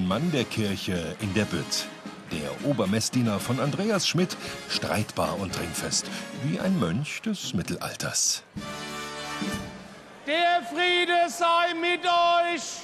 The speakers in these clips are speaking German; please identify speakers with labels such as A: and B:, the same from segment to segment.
A: Mann der Kirche in der Bütt. Der Obermessdiener von Andreas Schmidt, streitbar und trinkfest, wie ein Mönch des Mittelalters.
B: Der Friede sei mit euch!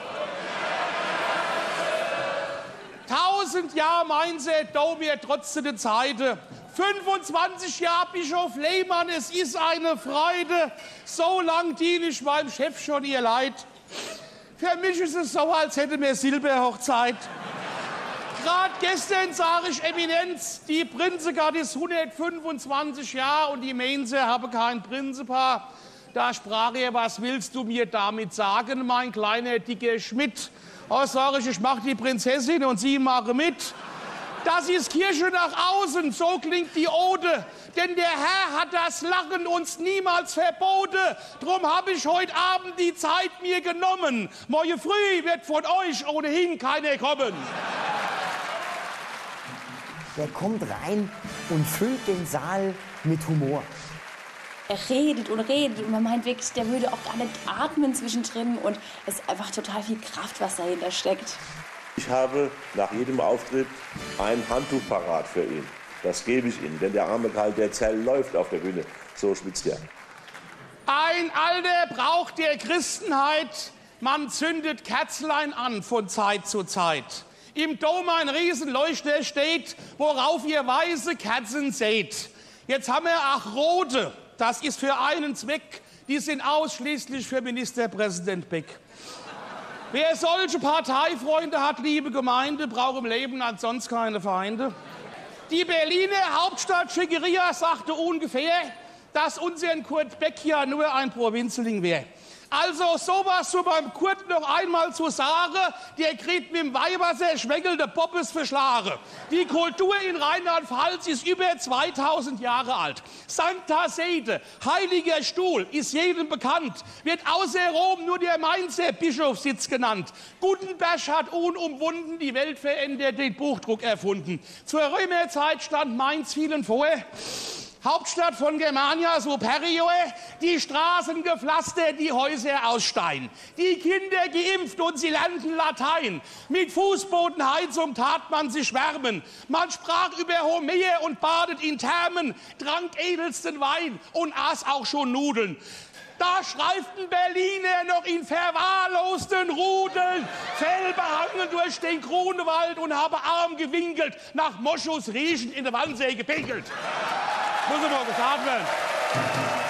B: 1000 Jahre Mainzer, da wir trotz der Zeiten. 25 Jahre Bischof Lehmann, es ist eine Freude. So lang diene ich meinem Chef schon ihr Leid. Für mich ist es so, als hätte mir Silberhochzeit. Gerade gestern sage ich Eminenz, die Prinzegard ist 125 Jahre und die Mainzer haben kein Prinzepaar. Da sprach er, was willst du mir damit sagen, mein kleiner dicker Schmidt? Oh, sag ich mache die Prinzessin und Sie machen mit. Das ist Kirche nach außen, so klingt die Ode. Denn der Herr hat das Lachen uns niemals verboten. Drum habe ich heute Abend die Zeit mir genommen. Morgen früh wird von euch ohnehin keiner kommen.
C: Der kommt rein und füllt den Saal mit Humor.
D: Er redet und man meint wirklich, der würde auch gar nicht atmen zwischendrin und es ist einfach total viel Kraft, was dahinter steckt.
E: Ich habe nach jedem Auftritt ein Handtuch parat für ihn. Das gebe ich ihm, denn der arme Kerl, der zerläuft auf der Bühne. So schwitzt er.
B: Ein alter Brauch der Christenheit, man zündet Kerzlein an von Zeit zu Zeit. Im Dom ein Riesenleuchter steht, worauf ihr weiße Kerzen seht. Jetzt haben wir auch rote. Das ist für einen Zweck, die sind ausschließlich für Ministerpräsident Beck. Wer solche Parteifreunde hat, liebe Gemeinde, braucht im Leben ansonsten keine Feinde. Die Berliner Hauptstadt-Schickeria sagte ungefähr, dass unser Kurt Beck ja nur ein Provinzling wäre. Also sowas so beim Kurt noch einmal zu sagen, der kriegt mit dem Weihwasser schwägelte Poppes verschlagen. Die Kultur in Rheinland-Pfalz ist über 2000 Jahre alt. Sancta Sede, Heiliger Stuhl, ist jedem bekannt. Wird außer Rom nur der Mainzer Bischofssitz genannt. Gutenberg hat unumwunden die Welt verändert, den Buchdruck erfunden. Zur Römerzeit stand Mainz vielen vor. Hauptstadt von Germania Superior, die Straßen gepflastert, die Häuser aus Stein. Die Kinder geimpft und sie lernten Latein. Mit Fußbodenheizung tat man sich wärmen. Man sprach über Homer und badet in Thermen, trank edelsten Wein und aß auch schon Nudeln. Da streiften Berliner noch in verwahrlosten Rudeln, fellbehangen durch den Grunewald und haben arm gewinkelt, nach Moschus riechend in der Wannsee gepinkelt. Muss aber gesagt werden.